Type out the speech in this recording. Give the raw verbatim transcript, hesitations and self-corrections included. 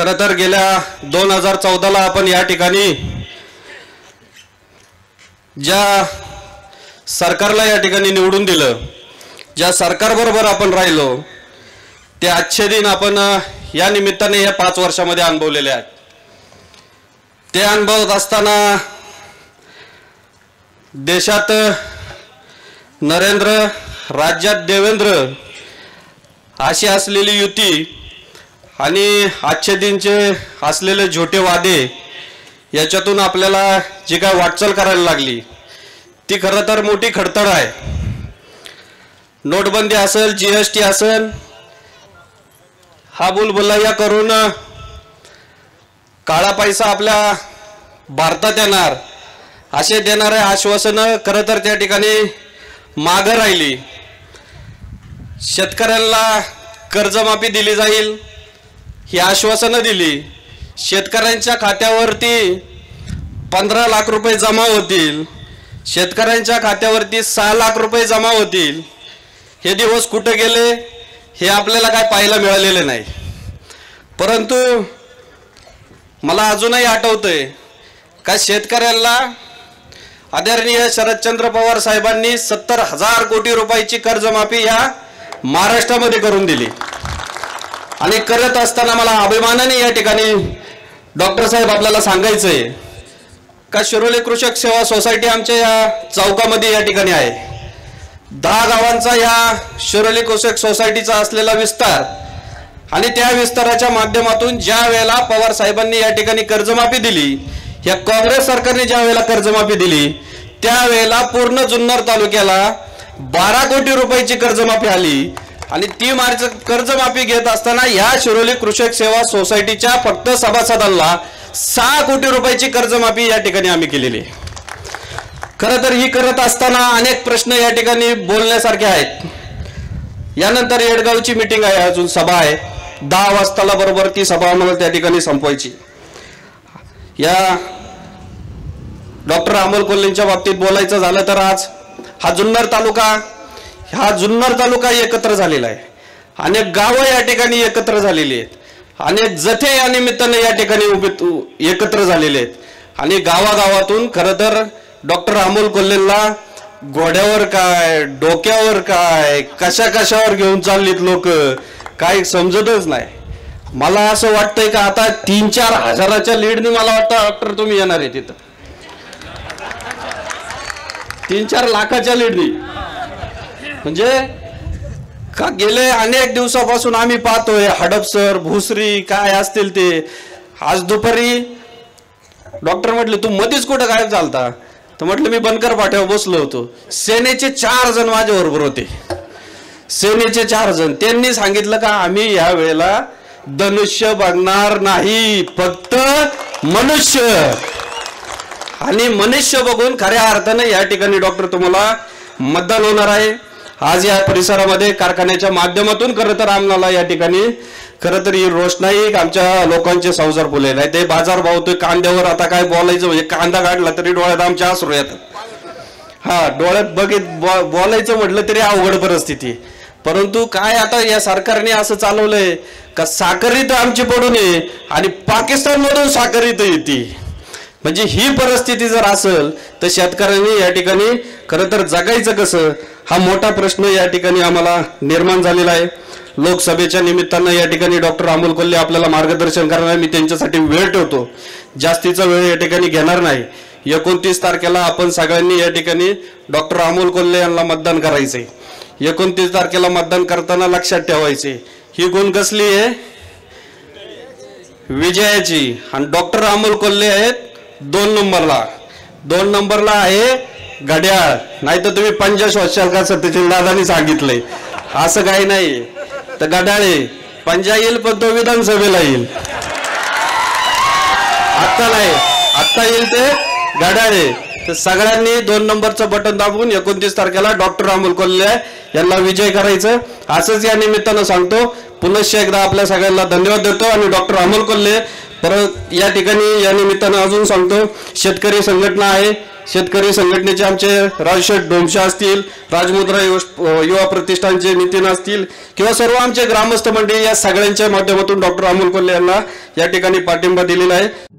खरं तर गेल्या दोन हजार चौदाला आपण या ठिकाणी ज्या सरकारला या ठिकाणी निवडून दिलं, ज्या सरकारबरोबर आपण राहिलो, ते आजचे दिन आपण या निमित्ताने या पाच वर्षामध्ये अनुभवलेले आहेत. ते अनुभवत असताना देशात नरेंद्र, राज्यात देवेंद्र अशी असलेली युती आणि आजचे दिनचे असलेले झोटे वादे याच्यातून आपल्याला जी काय वाटचाल करायला लागली ती खरं तर मोठी खडतड आहे. नोटबंदी असेल, जीएसटी असेल, हा बुलबुलाया करून काळा पैसा आपल्या भारतात येणार असे देणारे आश्वासनं खरं तर त्या ठिकाणी मागं राहिली. शेतकऱ्यांना कर्जमाफी दिली जाईल ही आश्वासनं दिली. शेतकऱ्यांच्या खात्यावरती पंधरा लाख रुपये जमा होतील, शेतकऱ्यांच्या खात्यावरती सहा लाख रुपये जमा होतील. हे दिवस कुठे गेले हे आपल्याला काय पाहायला मिळालेले नाही. परंतु मला अजूनही आठवतंय का शेतकऱ्यांना आदरणीय शरदचंद्र पवार साहेबांनी सत्तर हजार कोटी रुपयाची कर्जमाफी या महाराष्ट्रामध्ये करून दिली. आणि करत असताना मला अभिमानाने या ठिकाणी डॉक्टर साहेब आपल्याला सांगायचंय का शिरोली कृषक सेवा सोसायटी आमच्या या चौकामध्ये या ठिकाणी आहे. दहा गावांचा या शिरोली कृषक सोसायटीचा असलेला विस्तार आणि त्या विस्ताराच्या माध्यमातून ज्या वेळेला पवार साहेबांनी या ठिकाणी कर्जमाफी दिली, या काँग्रेस सरकारने ज्या वेळेला कर्जमाफी दिली त्यावेळेला पूर्ण जुन्नर तालुक्याला बारा कोटी रुपयाची कर्जमाफी आली. आणि ती मार्च कर्जमाफी घेत असताना या शिरोली कृषक सेवा सोसायटीच्या फक्त सभासदांना सहा कोटी रुपयाची कर्जमाफी या ठिकाणी आम्ही केलेली आहे. खरं तर ही करत असताना अनेक प्रश्न या ठिकाणी बोलण्यासारखे आहेत. यानंतर येडगावची मीटिंग आहे, अजून सभा आहे. दहा वाजताला बरोबर ती सभा आम्हाला त्या ठिकाणी संपवायची. या डॉक्टर अमोल कोल्हेंच्या बाबतीत बोलायचं झालं तर आज हा जुन्नर तालुका हा जुन्नर तालुका एकत्र झालेला आहे. अनेक गावं या ठिकाणी एकत्र झालेली आहेत, अनेक जथे या निमित्ताने या ठिकाणी एकत्र झालेले आहेत. आणि गावागावातून खरं तर डॉक्टर अमोल कोल्हेंना घोड्यावर काय, डोक्यावर काय, कशा कशावर घेऊन चाललीत लोक, काही समजतच नाही. मला असं वाटतंय का आता तीन चार हजाराच्या लीडनी मला वाटतं डॉक्टर तुम्ही येणार आहे तिथं, तीन चार लाखाच्या लीडनी. म्हणजे का गेले अनेक दिवसापासून आम्ही पाहतोय हडपसर, भुसरी काय असतील ते. आज दुपारी डॉक्टर म्हटले तू मध्येच कुठं गायब झालता, तर म्हटलं मी बनकर पाट्यावर बसलो होतो. सेनेचे चार जण माझ्या बरोबर होते, सेनेचे चार जण. त्यांनी सांगितलं का आम्ही या वेळेला धनुष्य बघणार नाही, फक्त मनुष्य. आणि मनुष्य बघून खऱ्या अर्थाने या ठिकाणी डॉक्टर तुम्हाला मतदान होणार आहे. आज या परिसरामध्ये कारखान्याच्या माध्यमातून खरं तर आम्हाला या ठिकाणी खरं तर ही रोषणाई आमच्या लोकांचे संसार फुलेला आहे. ते बाजार भावतोय कांद्यावर, आता काय बोलायचं म्हणजे कांदा काढला तरी डोळ्यात आमच्या अश्रू येतात. हा डोळ्यात बघित बोलायचं म्हटलं तरी अवघड परिस्थिती. परंतु काय आता या सरकारने असं चालवलंय का साखर इथं आमची पडू नये आणि पाकिस्तान मधून साखर इथं येते. म्हणजे ही परिस्थिती जर असेल तर शेतकऱ्यांनी या ठिकाणी खरं तर जगायचं कसं हा मोठा प्रश्न या ठिकाणी आम्हाला निर्माण झालेला आहे. लोकसभेच्या निमित्तानं या ठिकाणी डॉक्टर अमोल कोल्हे आपल्याला मार्गदर्शन करणार. मी त्यांच्यासाठी वेळ ठेवतो, जास्तीचा वेळ या ठिकाणी घेणार नाही. एकोणतीस तारखेला आपण सगळ्यांनी या ठिकाणी डॉक्टर अमोल कोल्हे यांना मतदान करायचंय. एकोणतीस तारखेला मतदान करताना लक्षात ठेवायचे ही गुण कसली आहे, विजयाची. आणि डॉक्टर अमोल कोल्हे आहेत दोन नंबरला, दोन नंबरला आहे घड्याळ. नाही तर तुम्ही पंजाश वाचाल का सत्यशील दादांनी सांगितलंय, असं काही नाही. तर घड्याळे पंजा येईल पण तो विधानसभेला येईल, आत्ता नाही, आत्ता येईल ते घड्याळे. तर सगळ्यांनी दोन नंबरचं बटन दाबून एकोणतीस तारखेला डॉक्टर अमोल कोल्हे यांना विजय करायचं असंच या निमित्तानं सांगतो. पुनश्च एकदा आपल्या सगळ्यांना धन्यवाद देतो. आणि डॉक्टर अमोल कोल्हे परत या ठिकाणी या निमित्तानं अजून सांगतो शेतकरी संघटना आहे, शेतकरी संघटनेचे आमचे राजशेठ डोमशे असतील, राजमुद्रा युवा प्रतिष्ठानचे नितीन असतील किंवा सर्व आमचे ग्रामस्थ मंडळी, या सगळ्यांच्या माध्यमातून डॉक्टर अमोल कोल्हे यांना या ठिकाणी पाठिंबा दिलेला आहे।